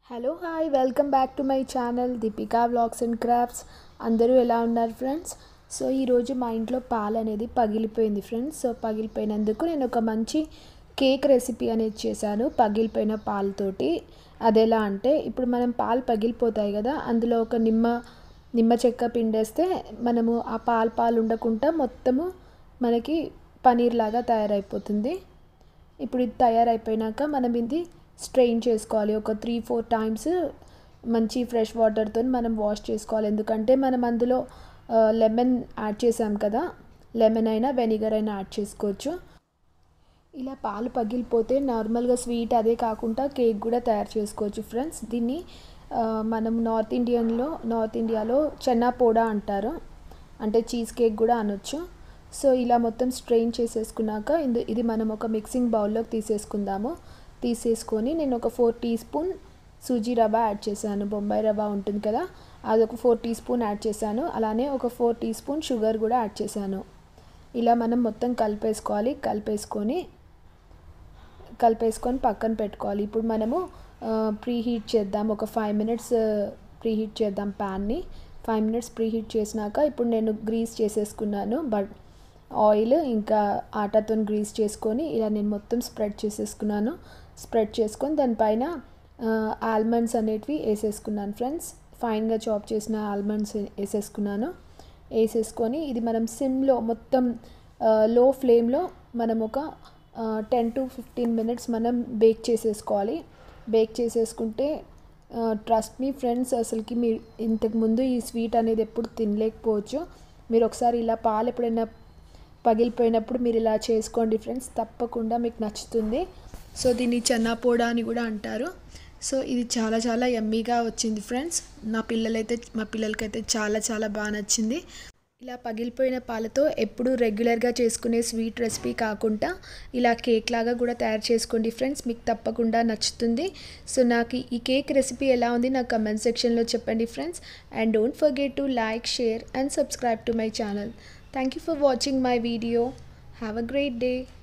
Hello hi welcome back to my channel Deepika vlogs and crafts. అందరూ ఎలా ఉన్నారు friends? So ఈరోజు మా ఇంట్లో పాలు అనేది పగిలిపోయింది ఫ్రెండ్స్. సో పగిలిపోయినందుకు నేను ఒక మంచి కేక్ రెసిపీ అనేది చేశాను పగిలిపోయిన పాలతోటి. అది ఎలా అంటే, ఇప్పుడు మనం పాలు పగిలిపోతాయి కదా, అందులో ఒక నిమ్మ చెక్క పిండేస్తే మనము ఆ పాలు ఉండకుండా మొత్తము మనకి పనీర్ లాగా తయారైపోతుంది. ఇప్పుడు ఇది తయారైపోయినాక మనం ఇది స్ట్రెయిన్ చేసుకోవాలి. ఒక 3-4 టైమ్స్ మంచి ఫ్రెష్ వాటర్తో మనం వాష్ చేసుకోవాలి. ఎందుకంటే మనం అందులో లెమన్ యాడ్ చేసాం కదా, లెమన్ అయినా వెనిగర్ అయినా యాడ్ చేసుకోవచ్చు. ఇలా పాలు పగిలిపోతే నార్మల్గా స్వీట్ అదే కాకుండా కేక్ కూడా తయారు చేసుకోవచ్చు ఫ్రెండ్స్. దీన్ని మనం నార్త్ ఇండియాలో చెన్నా పోడా అంటారు, అంటే చీజ్ కేక్ కూడా అనొచ్చు. సో ఇలా మొత్తం స్ట్రెయిన్ చేసేసుకున్నాక ఇది మనం ఒక మిక్సింగ్ బౌల్లోకి తీసేసుకొని నేను ఒక 4 టీ స్పూన్ సూజీ రవ్వ యాడ్ చేశాను. బొంబాయి రవ్వ ఉంటుంది కదా, అది ఒక 4 టీ స్పూన్ యాడ్ చేశాను. అలానే ఒక 4 టీ స్పూన్ షుగర్ కూడా యాడ్ చేశాను. ఇలా మనం మొత్తం కలిపేసుకొని పక్కన పెట్టుకోవాలి. ఇప్పుడు మనము ప్రీహీట్ చేద్దాం. ఒక 5 మినిట్స్ ప్రీహీట్ చేద్దాం ప్యాన్ని. 5 మినిట్స్ ప్రీహీట్ చేసినాక ఇప్పుడు నేను గ్రీస్ చేసేసుకున్నాను. ఆయిల్ ఇంకా ఆటాతో గ్రీస్ చేసుకొని ఇలా నేను మొత్తం స్ప్రెడ్ చేసుకొని దానిపైన ఆల్మండ్స్ అనేటివి వేసేసుకున్నాను ఫ్రెండ్స్. ఫైన్గా చాప్ చేసిన ఆల్మండ్స్ వేసేసుకొని ఇది మనం సిమ్లో మొత్తం లో ఫ్లేమ్లో మనం ఒక 10 to 15 మినిట్స్ మనం బేక్ చేసేసుకోవాలి. బేక్ చేసేసుకుంటే ట్రస్ట్ మీ ఫ్రెండ్స్, అసలుకి మీరు ఇంతకుముందు ఈ స్వీట్ అనేది ఎప్పుడు తినలేకపోవచ్చు. మీరు ఒకసారి ఇలా పాలు ఎప్పుడైనా పగిలిపోయినప్పుడు మీరు ఇలా చేసుకోండి ఫ్రెండ్స్, తప్పకుండా మీకు నచ్చుతుంది. సో దీన్ని చెన్నా పోడా అని కూడా అంటారు. సో ఇది చాలా చాలా యమ్మీగా వచ్చింది ఫ్రెండ్స్. మా పిల్లలకైతే చాలా చాలా బాగా నచ్చింది. ఇలా పగిలిపోయిన పాలతో ఎప్పుడు రెగ్యులర్గా చేసుకునే స్వీట్ రెసిపీ కాకుండా ఇలా కేక్ లాగా కూడా తయారు చేసుకోండి ఫ్రెండ్స్, మీకు తప్పకుండా నచ్చుతుంది. సో నాకు ఈ కేక్ రెసిపీ ఎలా ఉంది నాకు కమెంట్ సెక్షన్లో చెప్పండి friends. And don't forget to like, share and subscribe to my channel. Thank you for watching my video. Have a great day.